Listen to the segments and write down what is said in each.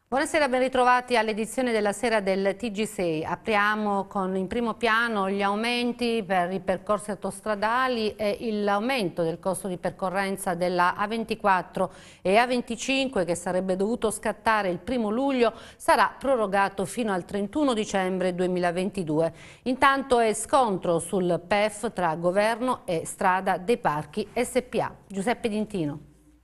Buonasera, ben ritrovati all'edizione della sera del TG6. Apriamo con in primo piano gli aumenti per i percorsi autostradali e l'aumento del costo di percorrenza della A24 e A25 che sarebbe dovuto scattare il 1° luglio sarà prorogato fino al 31 dicembre 2022. Intanto è scontro sul PEF tra Governo e Strada dei Parchi SPA. Giuseppe D'Intino.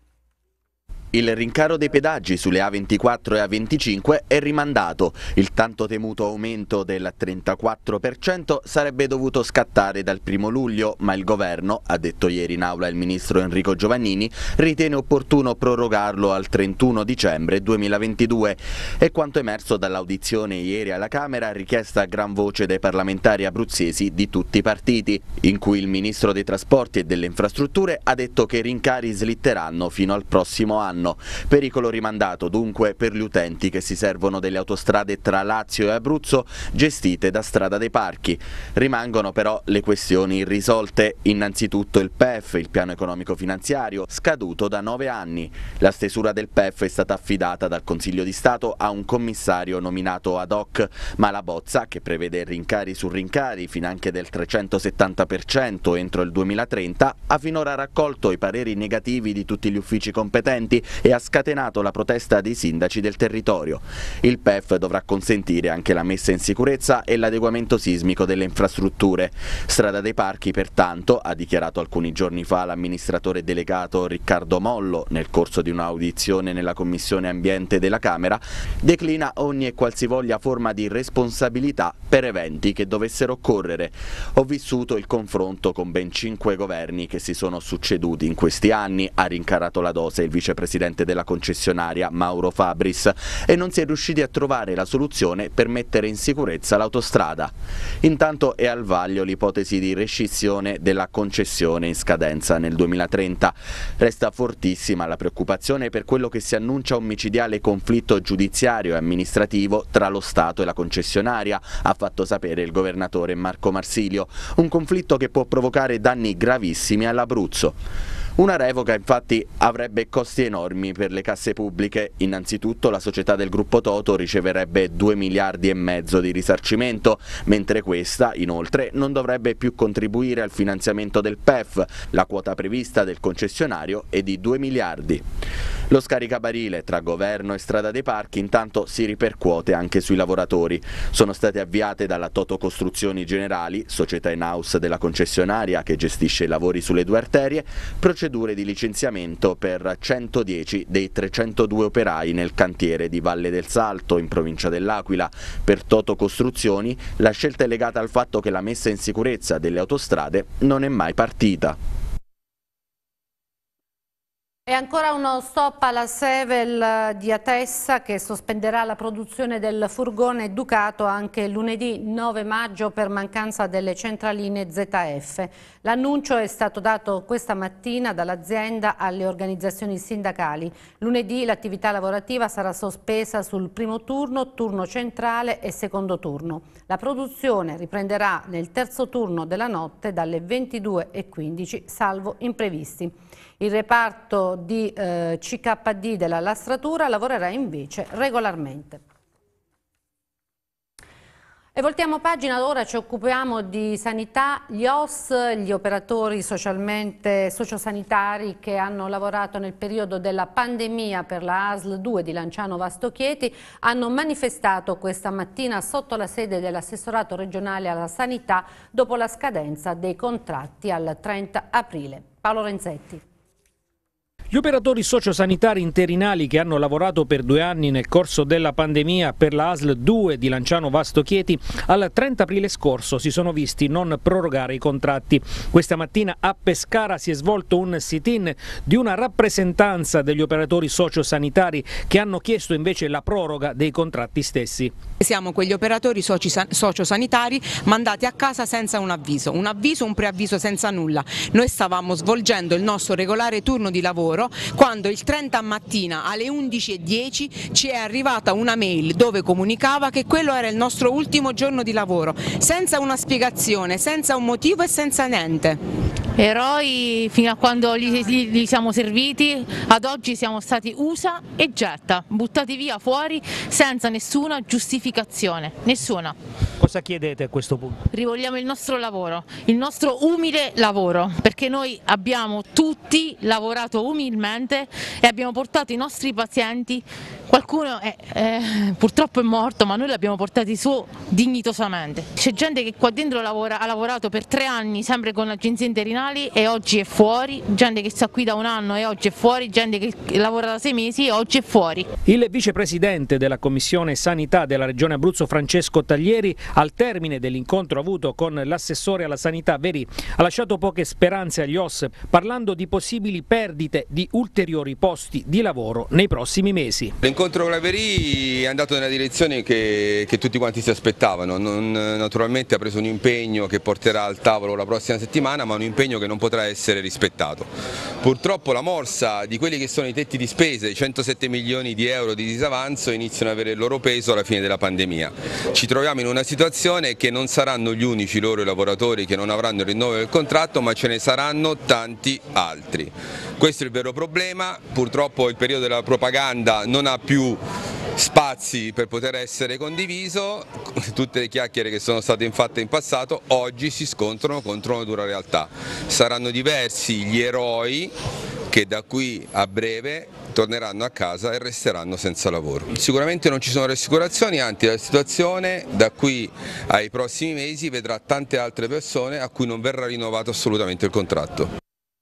Il rincaro dei pedaggi sulle A24 e A25 è rimandato. Il tanto temuto aumento del 34% sarebbe dovuto scattare dal 1° luglio, ma il governo, ha detto ieri in aula il ministro Enrico Giovannini, ritiene opportuno prorogarlo al 31 dicembre 2022. È quanto emerso dall'audizione ieri alla Camera, richiesta a gran voce dai parlamentari abruzzesi di tutti i partiti, in cui il ministro dei Trasporti e delle Infrastrutture ha detto che i rincari slitteranno fino al prossimo anno. Pericolo rimandato dunque per gli utenti che si servono delle autostrade tra Lazio e Abruzzo gestite da Strada dei Parchi. Rimangono però le questioni irrisolte, innanzitutto il PEF, il piano economico finanziario, scaduto da 9 anni. La stesura del PEF è stata affidata dal Consiglio di Stato a un commissario nominato ad hoc, ma la bozza, che prevede rincari su rincari finanche del 370% entro il 2030, ha finora raccolto i pareri negativi di tutti gli uffici competenti e ha scatenato la protesta dei sindaci del territorio. Il PEF dovrà consentire anche la messa in sicurezza e l'adeguamento sismico delle infrastrutture. Strada dei Parchi, pertanto, ha dichiarato alcuni giorni fa l'amministratore delegato Riccardo Mollo nel corso di un'audizione nella Commissione Ambiente della Camera, declina ogni e qualsivoglia forma di responsabilità per eventi che dovessero occorrere. Ho vissuto il confronto con ben 5 governi che si sono succeduti in questi anni, ha rincarato la dose il vicepresidente della concessionaria Mauro Fabris, e non si è riusciti a trovare la soluzione per mettere in sicurezza l'autostrada. Intanto è al vaglio l'ipotesi di rescissione della concessione in scadenza nel 2030. Resta fortissima la preoccupazione per quello che si annuncia un micidiale conflitto giudiziario e amministrativo tra lo Stato e la concessionaria, ha fatto sapere il governatore Marco Marsilio, un conflitto che può provocare danni gravissimi all'Abruzzo. Una revoca infatti avrebbe costi enormi per le casse pubbliche. Innanzitutto la società del gruppo Toto riceverebbe 2,5 miliardi di risarcimento, mentre questa inoltre non dovrebbe più contribuire al finanziamento del PEF. La quota prevista del concessionario è di 2 miliardi. Lo scaricabarile tra governo e Strada dei Parchi intanto si ripercuote anche sui lavoratori. Sono state avviate dalla Toto Costruzioni Generali, società in house della concessionaria che gestisce i lavori sulle 2 arterie, procedure di licenziamento per 110 dei 302 operai nel cantiere di Valle del Salto, in provincia dell'Aquila. Per Toto Costruzioni la scelta è legata al fatto che la messa in sicurezza delle autostrade non è mai partita. E ancora uno stop alla Sevel di Atessa che sospenderà la produzione del furgone Ducato anche lunedì 9 maggio per mancanza delle centraline ZF. L'annuncio è stato dato questa mattina dall'azienda alle organizzazioni sindacali. Lunedì l'attività lavorativa sarà sospesa sul primo turno, turno centrale e secondo turno. La produzione riprenderà nel terzo turno della notte dalle 22:15 salvo imprevisti. Il reparto di CKD della Lastratura lavorerà invece regolarmente. E voltiamo pagina, ora ci occupiamo di sanità. Gli OSS, gli operatori sociosanitari che hanno lavorato nel periodo della pandemia per la ASL 2 di Lanciano Vasto Chieti hanno manifestato questa mattina sotto la sede dell'assessorato regionale alla sanità dopo la scadenza dei contratti al 30 aprile. Paolo Renzetti. Gli operatori sociosanitari interinali che hanno lavorato per 2 anni nel corso della pandemia per la ASL 2 di Lanciano Vasto Chieti al 30 aprile scorso si sono visti non prorogare i contratti. Questa mattina a Pescara si è svolto un sit-in di una rappresentanza degli operatori sociosanitari che hanno chiesto invece la proroga dei contratti stessi. Siamo quegli operatori sociosanitari mandati a casa senza un preavviso senza nulla. Noi stavamo svolgendo il nostro regolare turno di lavoro quando il 30 mattina alle 11:10 ci è arrivata una mail dove comunicava che quello era il nostro ultimo giorno di lavoro, senza una spiegazione, senza un motivo e senza niente. Eroi fino a quando li siamo serviti, ad oggi siamo stati usa e getta, buttati via fuori senza nessuna giustificazione, nessuna. Cosa chiedete a questo punto? Rivogliamo il nostro lavoro, il nostro umile lavoro, perché noi abbiamo tutti lavorato umilmente e abbiamo portato i nostri pazienti, qualcuno purtroppo è morto, ma noi l'abbiamo portati su dignitosamente. C'è gente che qua dentro ha lavorato per 3 anni sempre con agenzie interinali e oggi è fuori, gente che sta qui da 1 anno e oggi è fuori, gente che lavora da 6 mesi e oggi è fuori. Il vicepresidente della Commissione Sanità della Regione Abruzzo, Francesco Taglieri, al termine dell'incontro avuto con l'assessore alla sanità Verì, ha lasciato poche speranze agli OSS, parlando di possibili perdite di ulteriori posti di lavoro nei prossimi mesi. L'incontro con la Verì è andato nella direzione che tutti quanti si aspettavano, naturalmente ha preso un impegno che porterà al tavolo la prossima settimana, ma un impegno che non potrà essere rispettato. Purtroppo la morsa di quelli che sono i tetti di spesa, i 107 milioni di euro di disavanzo, iniziano ad avere il loro peso alla fine della pandemia. Ci troviamo in una situazione che non saranno gli unici loro i lavoratori che non avranno il rinnovo del contratto, ma ce ne saranno tanti altri. Questo è il vero problema, purtroppo il periodo della propaganda non ha più spazi per poter essere condiviso, tutte le chiacchiere che sono state fatte in passato oggi si scontrano contro una dura realtà. Saranno diversi gli eroi che da qui a breve torneranno a casa e resteranno senza lavoro. Sicuramente non ci sono rassicurazioni, anzi la situazione da qui ai prossimi mesi vedrà tante altre persone a cui non verrà rinnovato assolutamente il contratto.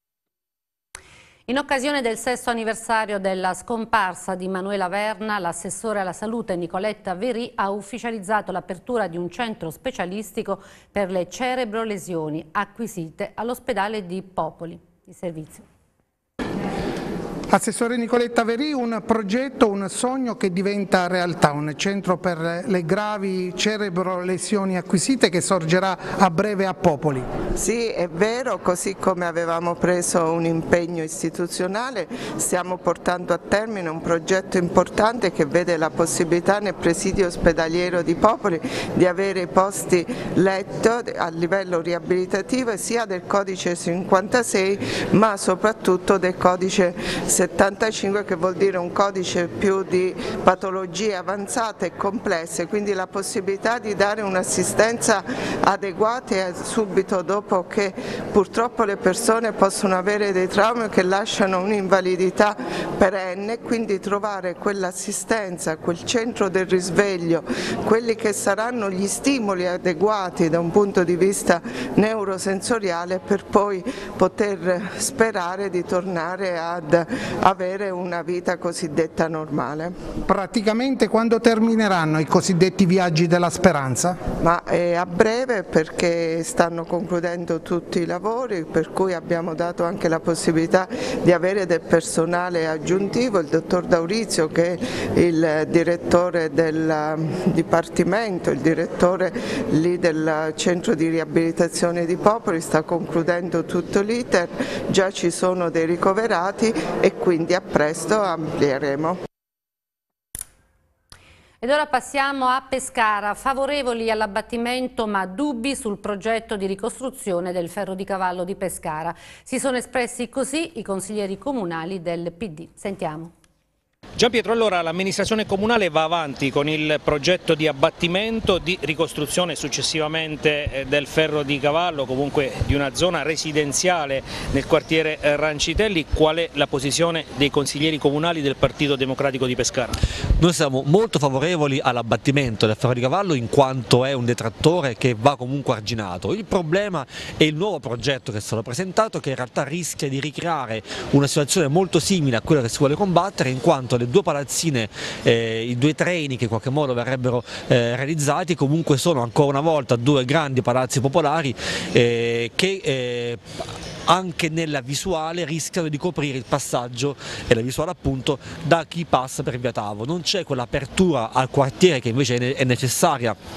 In occasione del 6° anniversario della scomparsa di Manuela Verna, l'assessore alla salute Nicoletta Verì ha ufficializzato l'apertura di un centro specialistico per le cerebrolesioni acquisite all'ospedale di Popoli. Il servizio. Assessore Nicoletta Verì, un progetto, un sogno che diventa realtà, un centro per le gravi cerebrolesioni acquisite che sorgerà a breve a Popoli. Sì, è vero, così come avevamo preso un impegno istituzionale, stiamo portando a termine un progetto importante che vede la possibilità nel presidio ospedaliero di Popoli di avere posti letto a livello riabilitativo sia del codice 56 ma soprattutto del codice 75, che vuol dire un codice più di patologie avanzate e complesse, quindi la possibilità di dare un'assistenza adeguata subito dopo che purtroppo le persone possono avere dei traumi che lasciano un'invalidità perenne, quindi trovare quell'assistenza, quel centro del risveglio, quelli che saranno gli stimoli adeguati da un punto di vista neurosensoriale per poi poter sperare di tornare ad avere una vita cosiddetta normale. Praticamente quando termineranno i cosiddetti viaggi della speranza? Ma a breve, perché stanno concludendo tutti i lavori, per cui abbiamo dato anche la possibilità di avere del personale aggiuntivo. Il dottor Daurizio, che è il direttore del dipartimento, il direttore lì del centro di riabilitazione di Popoli, sta concludendo tutto l'iter, già ci sono dei ricoverati e quindi a presto amplieremo. Ed ora passiamo a Pescara, favorevoli all'abbattimento ma dubbi sul progetto di ricostruzione del ferro di cavallo di Pescara. Si sono espressi così i consiglieri comunali del PD. Sentiamo. Gianpietro, allora l'amministrazione comunale va avanti con il progetto di abbattimento, di ricostruzione successivamente del ferro di cavallo, comunque di una zona residenziale nel quartiere Rancitelli. Qual è la posizione dei consiglieri comunali del Partito Democratico di Pescara? Noi siamo molto favorevoli all'abbattimento del ferro di cavallo in quanto è un detrattore che va comunque arginato. Il problema è il nuovo progetto che è stato presentato, che in realtà rischia di ricreare una situazione molto simile a quella che si vuole combattere, in quanto le 2 palazzine, i 2 treni che in qualche modo verrebbero realizzati comunque sono ancora una volta 2 grandi palazzi popolari che anche nella visuale rischiano di coprire il passaggio e la visuale appunto da chi passa per via Tavo. Non c'è quell'apertura al quartiere che invece è necessaria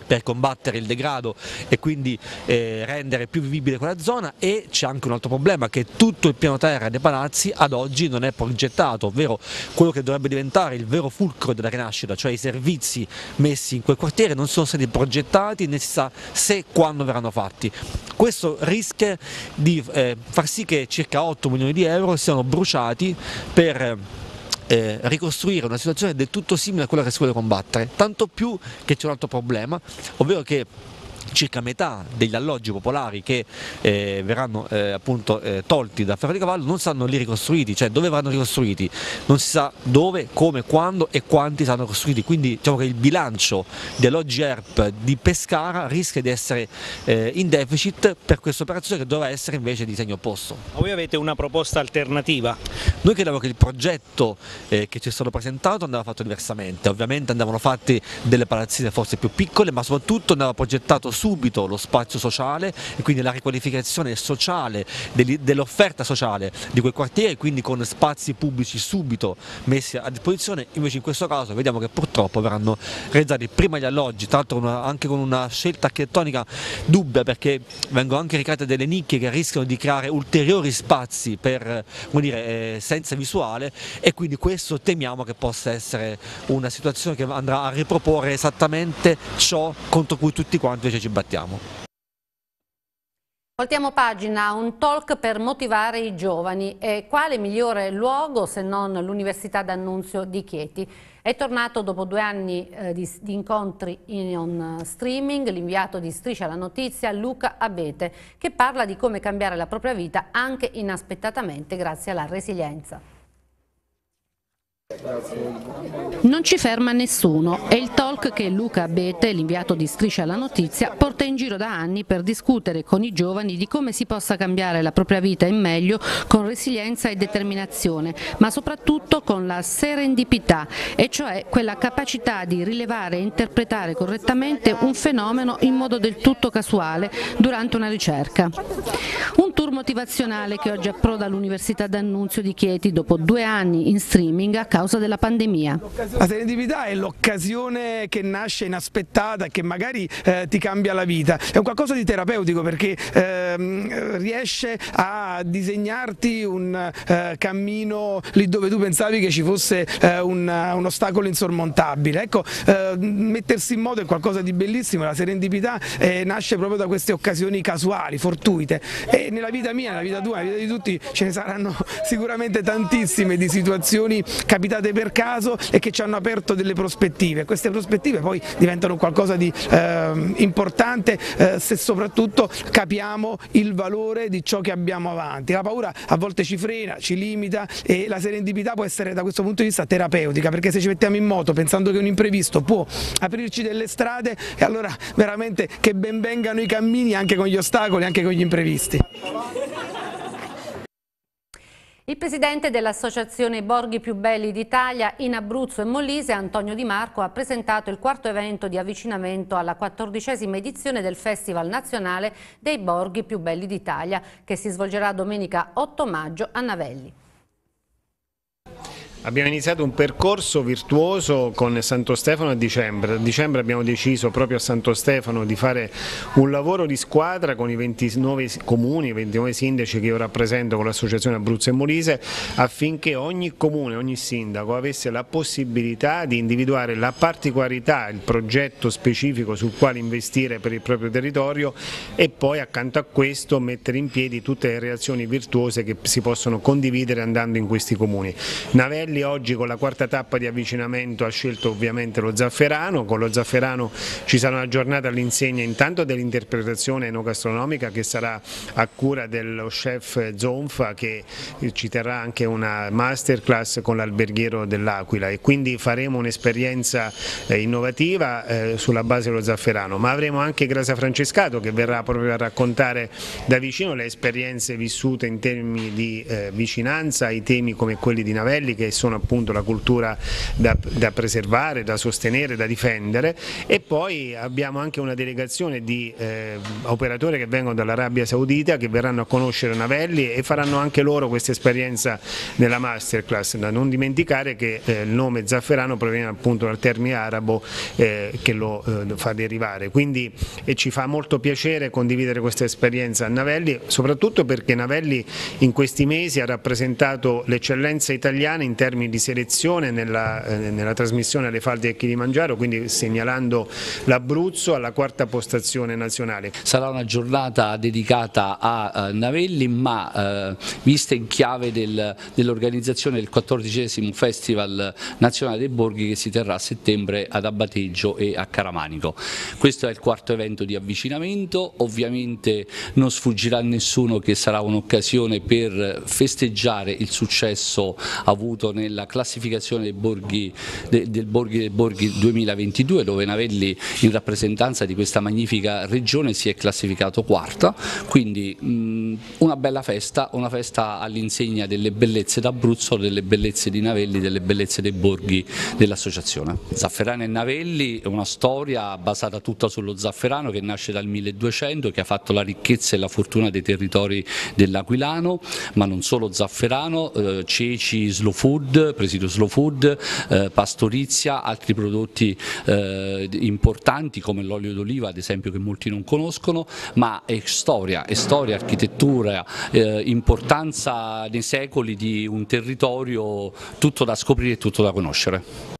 per combattere il degrado e quindi rendere più vivibile quella zona. E c'è anche un altro problema, che tutto il piano terra dei palazzi ad oggi non è progettato, ovvero quello che dovrebbe diventare il vero fulcro della rinascita, cioè i servizi messi in quel quartiere non sono stati progettati, né si sa se e quando verranno fatti. Questo rischia di far sì che circa 8 milioni di euro siano bruciati per ricostruire una situazione del tutto simile a quella che si vuole combattere, tanto più che c'è un altro problema, ovvero che circa metà degli alloggi popolari che verranno appunto tolti da Ferro-di-Cavallo non saranno lì ricostruiti, cioè dove verranno ricostruiti non si sa dove, come, quando e quanti saranno costruiti, quindi diciamo che il bilancio di alloggi ERP di Pescara rischia di essere in deficit per questa operazione, che dovrà essere invece di segno opposto. Ma voi avete una proposta alternativa? Noi crediamo che il progetto che ci è stato presentato andava fatto diversamente, ovviamente andavano fatte delle palazzine forse più piccole, ma soprattutto andava progettato subito lo spazio sociale e quindi la riqualificazione sociale dell'offerta sociale di quel quartiere, quindi con spazi pubblici subito messi a disposizione. Invece in questo caso vediamo che purtroppo verranno realizzati prima gli alloggi, tra l'altro anche con una scelta architettonica dubbia, perché vengono anche ricreate delle nicchie che rischiano di creare ulteriori spazi per, come dire, senza visuale, e quindi questo temiamo che possa essere una situazione che andrà a riproporre esattamente ciò contro cui tutti quanti invece ci battiamo. Voltiamo pagina, un talk per motivare i giovani. E quale migliore luogo se non l'Università D'Annunzio di Chieti? È tornato dopo 2 anni di incontri in streaming l'inviato di Striscia la Notizia, Luca Abete, che parla di come cambiare la propria vita anche inaspettatamente grazie alla resilienza. Non ci ferma nessuno, è il talk che Luca Abete, l'inviato di Striscia la Notizia, porta in giro da anni per discutere con i giovani di come si possa cambiare la propria vita in meglio con resilienza e determinazione, ma soprattutto con la serendipità, e cioè quella capacità di rilevare e interpretare correttamente un fenomeno in modo del tutto casuale durante una ricerca. Un tour motivazionale che oggi approda all'Università D'Annunzio di Chieti dopo 2 anni in streaming a causa della pandemia. La serendipità è l'occasione che nasce inaspettata e che magari ti cambia la vita. È un qualcosa di terapeutico, perché riesce a disegnarti un cammino lì dove tu pensavi che ci fosse un ostacolo insormontabile. Ecco, mettersi in moto è qualcosa di bellissimo. La serendipità nasce proprio da queste occasioni casuali, fortuite, e nella vita mia, nella vita tua, nella vita di tutti ce ne saranno sicuramente tantissime di situazioni capitate per caso e che ci hanno aperto delle prospettive. Queste prospettive poi diventano qualcosa di importante se soprattutto capiamo il valore di ciò che abbiamo avanti. La paura a volte ci frena, ci limita, e la serendipità può essere da questo punto di vista terapeutica, perché se ci mettiamo in moto pensando che un imprevisto può aprirci delle strade, e allora veramente che ben vengano i cammini anche con gli ostacoli, anche con gli imprevisti. Il presidente dell'Associazione Borghi Più Belli d'Italia in Abruzzo e Molise, Antonio Di Marco, ha presentato il 4º evento di avvicinamento alla 14ª edizione del Festival Nazionale dei Borghi Più Belli d'Italia, che si svolgerà domenica 8 maggio a Navelli. Abbiamo iniziato un percorso virtuoso con Santo Stefano a dicembre. A dicembre abbiamo deciso proprio a Santo Stefano di fare un lavoro di squadra con i 29 comuni, 29 sindaci che io rappresento con l'associazione Abruzzo e Molise, affinché ogni comune, ogni sindaco avesse la possibilità di individuare la particolarità, il progetto specifico sul quale investire per il proprio territorio, e poi accanto a questo mettere in piedi tutte le reazioni virtuose che si possono condividere andando in questi comuni. Navelli oggi con la 4ª tappa di avvicinamento ha scelto ovviamente lo Zafferano. Con lo Zafferano ci sarà una giornata all'insegna intanto dell'interpretazione enogastronomica, che sarà a cura dello chef Zonfa, che ci terrà anche una masterclass con l'alberghiero dell'Aquila, e quindi faremo un'esperienza innovativa sulla base dello Zafferano, ma avremo anche Gracia Francescato, che verrà proprio a raccontare da vicino le esperienze vissute in termini di vicinanza ai temi come quelli di Navelli, che sono appunto la cultura da preservare, da sostenere, da difendere, e poi abbiamo anche una delegazione di operatori che vengono dall'Arabia Saudita che verranno a conoscere Navelli e faranno anche loro questa esperienza nella masterclass. Da non dimenticare che il nome zafferano proviene appunto dal termine arabo che lo fa derivare, quindi ci fa molto piacere condividere questa esperienza a Navelli, soprattutto perché Navelli in questi mesi ha rappresentato l'eccellenza italiana in termini di selezione nella trasmissione alle falde del Kilimangiaro, quindi segnalando l'Abruzzo alla 4ª postazione nazionale. Sarà una giornata dedicata a Navelli, ma vista in chiave dell'organizzazione del 14° Festival Nazionale dei Borghi che si terrà a settembre ad Abbateggio e a Caramanico. Questo è il 4º evento di avvicinamento, ovviamente non sfuggirà a nessuno che sarà un'occasione per festeggiare il successo avuto nella classificazione dei Borghi del Borghi 2022, dove Navelli in rappresentanza di questa magnifica regione si è classificato 4ª, quindi una bella festa, una festa all'insegna delle bellezze d'Abruzzo, delle bellezze di Navelli, delle bellezze dei borghi dell'associazione. Zafferano e Navelli è una storia basata tutta sullo zafferano che nasce dal 1200 e che ha fatto la ricchezza e la fortuna dei territori dell'Aquilano, ma non solo zafferano, ceci, slow food, presidio slow food, pastorizia, altri prodotti importanti come l'olio d'oliva ad esempio che molti non conoscono, ma è storia, architettura, importanza nei secoli di un territorio, tutto da scoprire e tutto da conoscere.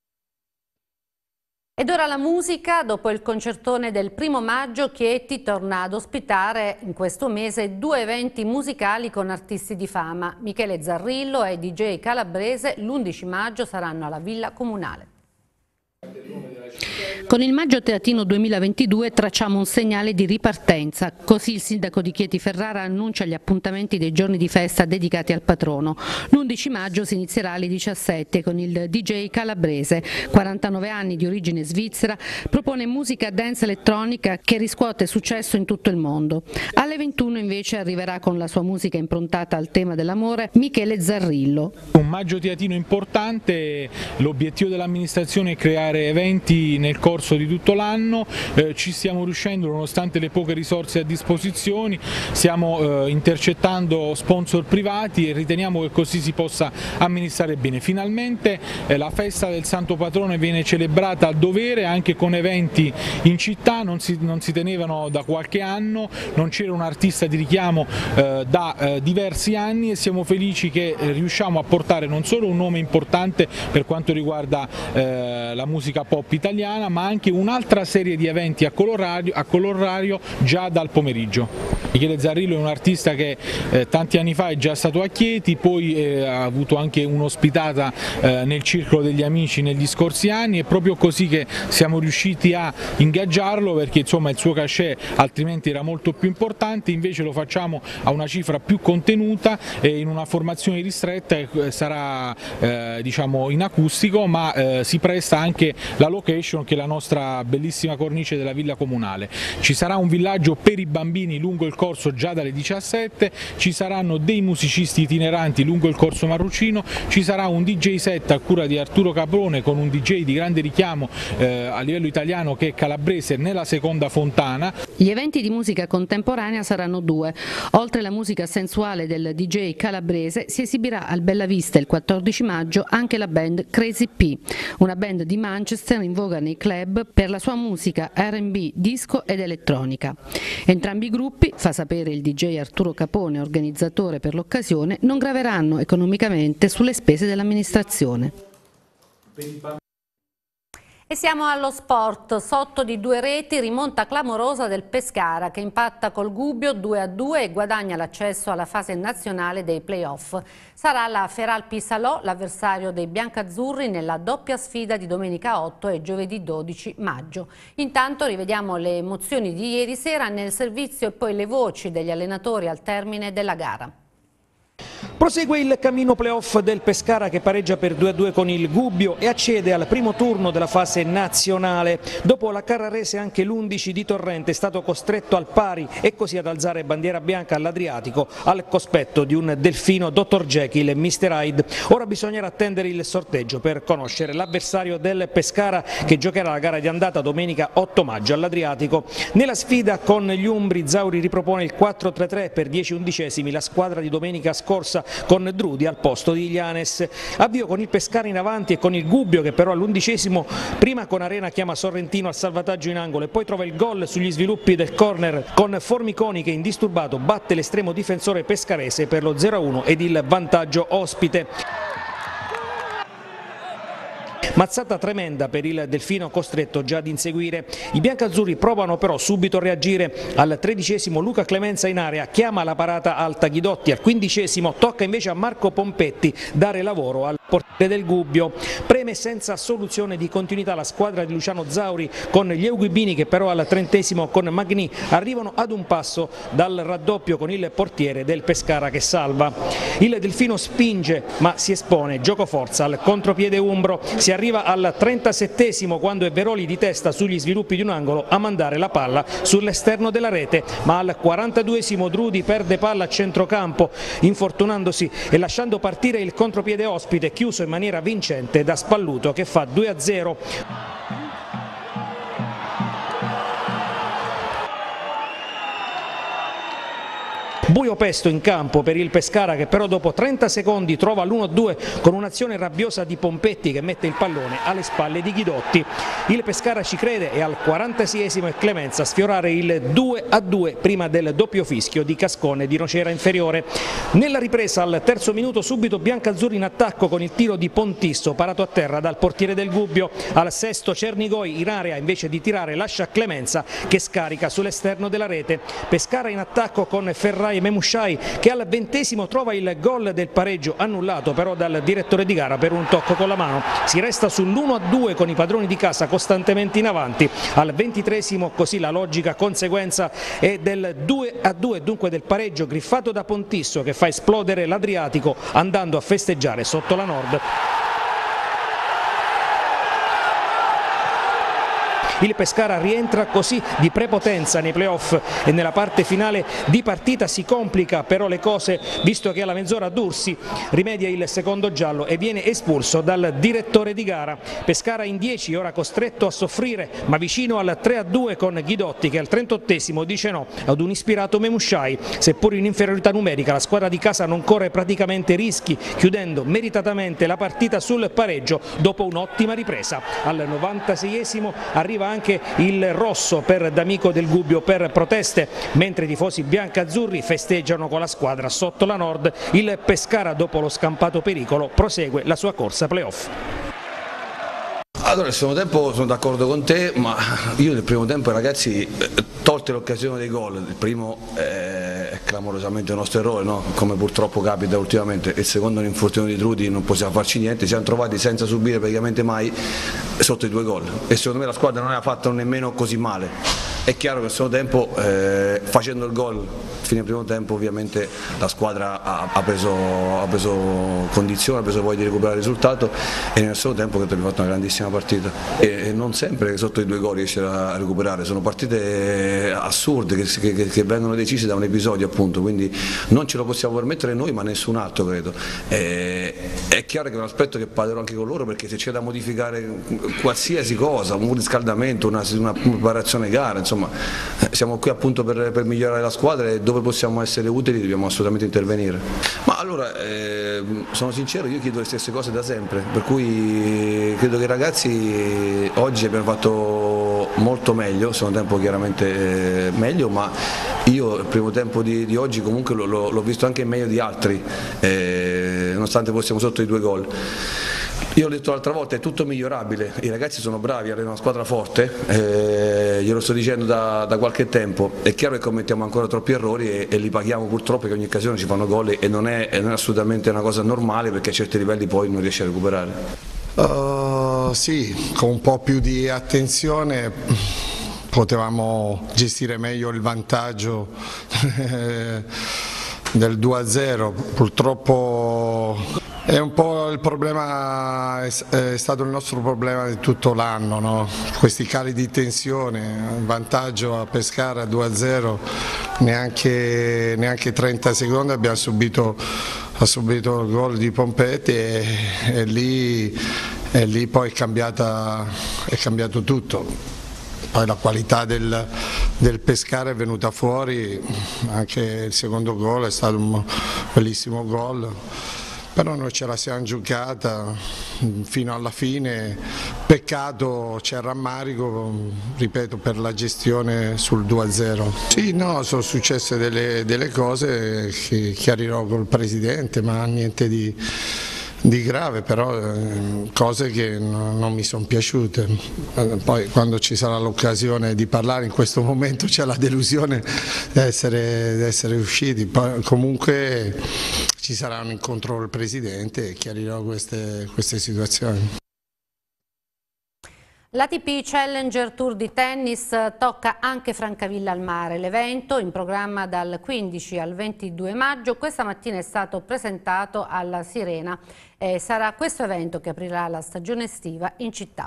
Ed ora la musica. Dopo il concertone del 1° maggio, Chieti torna ad ospitare in questo mese 2 eventi musicali con artisti di fama. Michele Zarrillo e DJ Calabrese l'11 maggio saranno alla Villa Comunale. Con il Maggio Teatino 2022 tracciamo un segnale di ripartenza, così il sindaco di Chieti Ferrara annuncia gli appuntamenti dei giorni di festa dedicati al patrono. L'11 maggio si inizierà alle 17 con il DJ Calabrese, 49 anni di origine svizzera, propone musica dance elettronica che riscuote successo in tutto il mondo. Alle 21 invece arriverà con la sua musica improntata al tema dell'amore Michele Zarrillo. Un Maggio Teatino importante, l'obiettivo dell'amministrazione è creare eventi nel corso di tutto l'anno, ci stiamo riuscendo nonostante le poche risorse a disposizione, stiamo intercettando sponsor privati e riteniamo che così si possa amministrare bene. Finalmente la festa del Santo Patrone viene celebrata a dovere anche con eventi in città, non si tenevano da qualche anno, non c'era un artista di richiamo da diversi anni e siamo felici che riusciamo a portare non solo un nome importante per quanto riguarda la musica pop italiana, ma anche un'altra serie di eventi a color già dal pomeriggio. Michele Zarrillo è un artista che tanti anni fa è già stato a Chieti, poi ha avuto anche un'ospitata nel Circolo degli Amici negli scorsi anni, è proprio così che siamo riusciti a ingaggiarlo, perché insomma il suo cachet altrimenti era molto più importante, invece lo facciamo a una cifra più contenuta e in una formazione ristretta, sarà diciamo in acustico, ma si presta anche la location che è la nostra bellissima cornice della Villa Comunale. Ci sarà un villaggio per i bambini lungo il corso già dalle 17, ci saranno dei musicisti itineranti lungo il corso Marrucino, ci sarà un DJ set a cura di Arturo Caprone con un DJ di grande richiamo a livello italiano che è Calabrese nella seconda fontana. Gli eventi di musica contemporanea saranno 2. Oltre alla musica sensuale del DJ Calabrese si esibirà al Bella Vista il 14 maggio anche la band Crazy P, una band di Manchester in voga nei club per la sua musica R&B, disco ed elettronica. Entrambi i gruppi, fa sapere il DJ Arturo Capone, organizzatore per l'occasione, non graveranno economicamente sulle spese dell'amministrazione. E siamo allo sport. Sotto di 2 reti, rimonta clamorosa del Pescara che impatta col Gubbio 2-2 e guadagna l'accesso alla fase nazionale dei play-off. Sarà la Feralpi Salò l'avversario dei biancazzurri nella doppia sfida di domenica 8 e giovedì 12 maggio. Intanto rivediamo le emozioni di ieri sera nel servizio e poi le voci degli allenatori al termine della gara. Prosegue il cammino playoff del Pescara che pareggia per 2-2 con il Gubbio e accede al primo turno della fase nazionale. Dopo la Carrarese anche l'11 di Torrente è stato costretto al pari e così ad alzare bandiera bianca all'Adriatico al cospetto di un Delfino Dr. Jekyll e Mr. Hyde. Ora bisognerà attendere il sorteggio per conoscere l'avversario del Pescara che giocherà la gara di andata domenica 8 maggio all'Adriatico. Nella sfida con gli Umbri Zauri ripropone il 4-3-3 per 10/11, la squadra di domenica scorsa con Drudi al posto di Ilianes. Avvio con il Pescara in avanti e con il Gubbio che però all'11° prima con Arena chiama Sorrentino al salvataggio in angolo e poi trova il gol sugli sviluppi del corner con Formiconi che indisturbato batte l'estremo difensore pescarese per lo 0-1 ed il vantaggio ospite. Mazzata tremenda per il Delfino costretto già ad inseguire. I biancazzurri provano però subito a reagire. Al 13° Luca Clemenza in area chiama la parata alta Ghidotti, al 15° tocca invece a Marco Pompetti dare lavoro al portiere del Gubbio. Preme senza soluzione di continuità la squadra di Luciano Zauri con gli Euguibini che però al 30° con Magni arrivano ad un passo dal raddoppio con il portiere del Pescara che salva. Il Delfino spinge ma si espone, gioco forza al contropiede umbro, si arriva al 37° quando è Veroli di testa sugli sviluppi di un angolo a mandare la palla sull'esterno della rete, ma al 42° Drudi perde palla a centrocampo infortunandosi e lasciando partire il contropiede ospite chiuso in maniera vincente da Spalluto che fa 2-0. Buio pesto in campo per il Pescara che però dopo 30 secondi trova l'1-2 con un'azione rabbiosa di Pompetti che mette il pallone alle spalle di Ghidotti. Il Pescara ci crede e al 46° è Clemenza a sfiorare il 2-2 prima del doppio fischio di Cascone di Nocera inferiore. Nella ripresa al 3° minuto subito biancazzurri in attacco con il tiro di Pontisso parato a terra dal portiere del Gubbio. Al 6° Cernigoi in area invece di tirare lascia Clemenza che scarica sull'esterno della rete. Pescara in attacco con Ferrai Memushai che al 20° trova il gol del pareggio annullato però dal direttore di gara per un tocco con la mano. Si resta sull'1-2 con i padroni di casa costantemente in avanti. Al 23° così la logica conseguenza è del 2-2, dunque del pareggio griffato da Pontisso che fa esplodere l'Adriatico andando a festeggiare sotto la Nord. Il Pescara rientra così di prepotenza nei playoff e nella parte finale di partita si complica però le cose visto che alla mezz'ora Dursi rimedia il secondo giallo e viene espulso dal direttore di gara. Pescara in 10 ora costretto a soffrire ma vicino al 3-2 con Ghidotti che al 38° dice no ad un ispirato Memushai. Seppur in inferiorità numerica la squadra di casa non corre praticamente rischi chiudendo meritatamente la partita sul pareggio dopo un'ottima ripresa. Al 96° arriva anche il rosso per D'Amico del Gubbio per proteste, mentre i tifosi biancazzurri festeggiano con la squadra sotto la Nord. Il Pescara dopo lo scampato pericolo prosegue la sua corsa playoff. Allora, nel secondo tempo sono d'accordo con te, ma io nel primo tempo ragazzi, tolte l'occasione dei gol, il primo è clamorosamente un nostro errore, no? Come purtroppo capita ultimamente, il secondo è un infortunio di Drudi, non possiamo farci niente, siamo trovati senza subire praticamente mai sotto i 2 gol e secondo me la squadra non aveva fatto nemmeno così male. È chiaro che nel secondo tempo facendo il gol fine del primo tempo ovviamente la squadra ha preso condizione, ha preso voglia di recuperare il risultato e nel secondo tempo credo che abbiamo fatto una grandissima partita e non sempre sotto i 2 gol riesce a recuperare, sono partite assurde che vengono decise da un episodio appunto, quindi non ce lo possiamo permettere noi ma nessun altro credo. È chiaro che è un aspetto che parlerò anche con loro perché se c'è da modificare qualsiasi cosa, un riscaldamento, una preparazione gara, insomma siamo qui appunto per migliorare la squadra e dove possiamo essere utili dobbiamo assolutamente intervenire. Ma allora sono sincero, io chiedo le stesse cose da sempre, per cui credo che i ragazzi oggi abbiano fatto molto meglio, secondo tempo chiaramente meglio, ma io il primo tempo di oggi comunque l'ho visto anche meglio di altri, nonostante fossimo sotto i 2 gol. Io ho detto l'altra volta, è tutto migliorabile, i ragazzi sono bravi, hanno una squadra forte, glielo sto dicendo da qualche tempo, è chiaro che commettiamo ancora troppi errori e li paghiamo purtroppo che ogni occasione ci fanno gol e non è assolutamente una cosa normale perché a certi livelli poi non riesci a recuperare. Sì, con un po' più di attenzione potevamo gestire meglio il vantaggio. del 2-0, purtroppo è un po' il problema, è stato il nostro problema di tutto l'anno, no? Questi cali di tensione, vantaggio a Pescara 2-0, neanche 30 secondi ha subito il gol di Pompetti e lì poi è cambiato tutto. Poi la qualità del Pescara è venuta fuori, anche il secondo gol è stato un bellissimo gol, però noi ce la siamo giocata fino alla fine, peccato, c'è rammarico, ripeto, per la gestione sul 2-0. Sì, no, sono successe delle cose che chiarirò col Presidente, ma niente di grave, però cose che non mi sono piaciute. Poi quando ci sarà l'occasione di parlare, in questo momento c'è la delusione di essere usciti. Poi, comunque ci sarà un incontro con il Presidente e chiarirò queste situazioni. L'ATP Challenger Tour di tennis tocca anche Francavilla al Mare. L'evento, in programma dal 15 al 22 maggio, questa mattina è stato presentato alla Sirena. Sarà questo evento che aprirà la stagione estiva in città.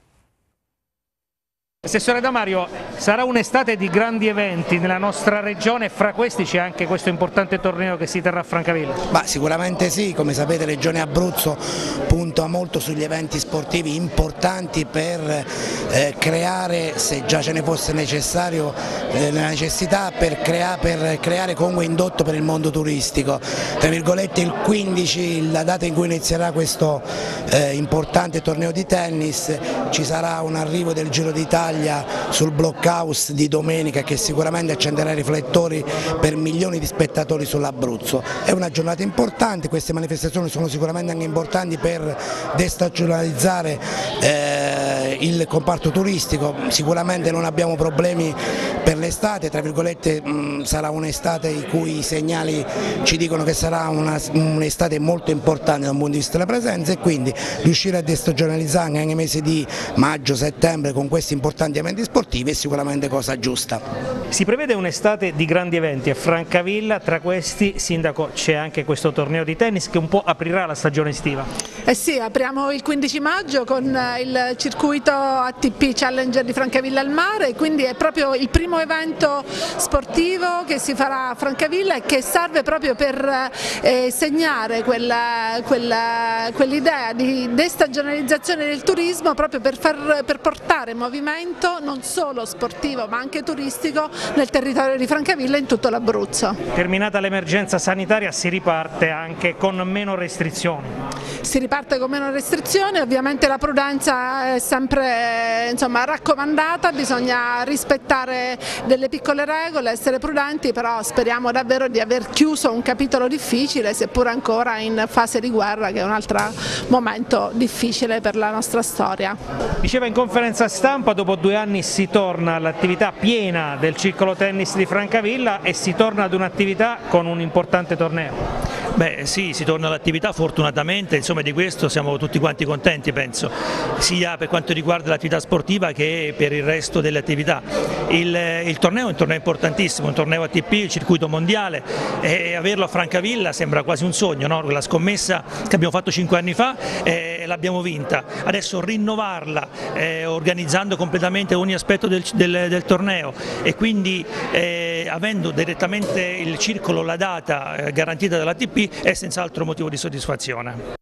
Assessore Damario, sarà un'estate di grandi eventi nella nostra regione e fra questi c'è anche questo importante torneo che si terrà a Francavilla? Sicuramente sì, come sapete Regione Abruzzo punta molto sugli eventi sportivi importanti per creare, se già ce ne fosse necessario, la necessità per creare comunque indotto per il mondo turistico. Tra virgolette il 15, la data in cui inizierà questo importante torneo di tennis, ci sarà un arrivo del Giro d'Italia sul Blockhouse di domenica che sicuramente accenderà i riflettori per milioni di spettatori sull'Abruzzo. È una giornata importante, queste manifestazioni sono sicuramente anche importanti per destagionalizzare il comparto turistico, sicuramente non abbiamo problemi per l'estate, tra virgolette sarà un'estate i cui segnali ci dicono che sarà un'estate molto importante dal punto di vista della presenza e quindi riuscire a destagionalizzare anche nei mesi di maggio, settembre con questi importanti eventi sportivi è sicuramente cosa giusta. Si prevede un'estate di grandi eventi a Francavilla, tra questi, Sindaco, c'è anche questo torneo di tennis che un po' aprirà la stagione estiva. Sì, apriamo il 15 maggio con il circuito ATP Challenger di Francavilla al Mare, quindi è proprio il primo evento sportivo che si farà a Francavilla e che serve proprio per segnare quell'idea di destagionalizzazione del turismo, proprio per portare movimento non solo sportivo ma anche turistico nel territorio di Francavilla e in tutto l'Abruzzo. Terminata l'emergenza sanitaria si riparte anche con meno restrizioni. Si riparte con meno restrizioni, ovviamente la prudenza è sempre raccomandata, bisogna rispettare delle piccole regole, essere prudenti, però speriamo davvero di aver chiuso un capitolo difficile, seppur ancora in fase di guerra, che è un altro momento difficile per la nostra storia. Diceva in conferenza stampa, dopo 2 anni si torna all'attività piena del circolo tennis di Francavilla e si torna ad un'attività con un importante torneo. Sì, si torna all'attività fortunatamente, insomma di questo siamo tutti quanti contenti penso, sia per quanto riguarda l'attività sportiva che per il resto delle attività. Il torneo è un torneo importantissimo, un torneo ATP, il circuito mondiale, e averlo a Francavilla sembra quasi un sogno, no? La scommessa che abbiamo fatto 5 anni fa l'abbiamo vinta, adesso rinnovarla organizzando completamente ogni aspetto del torneo e quindi avendo direttamente il circolo, la data garantita dall'ATP è senz'altro motivo di soddisfazione.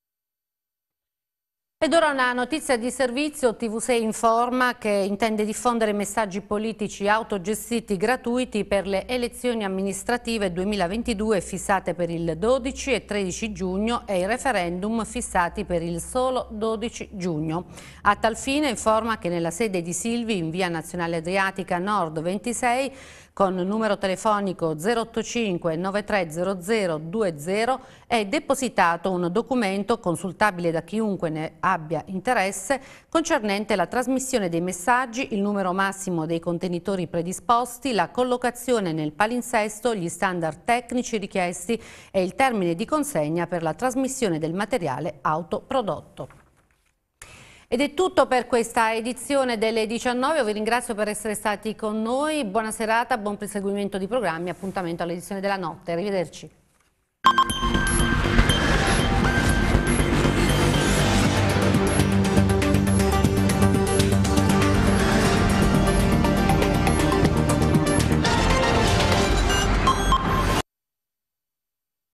Ed ora una notizia di servizio. TV6 informa che intende diffondere messaggi politici autogestiti gratuiti per le elezioni amministrative 2022 fissate per il 12 e 13 giugno e i referendum fissati per il solo 12 giugno. A tal fine informa che nella sede di Silvi in via Nazionale Adriatica Nord 26 con numero telefonico 085 9300 20 è depositato un documento consultabile da chiunque ne abbia interesse concernente la trasmissione dei messaggi, il numero massimo dei contenitori predisposti, la collocazione nel palinsesto, gli standard tecnici richiesti e il termine di consegna per la trasmissione del materiale autoprodotto. Ed è tutto per questa edizione delle 19, io vi ringrazio per essere stati con noi, buona serata, buon proseguimento di programmi, appuntamento all'edizione della notte, arrivederci.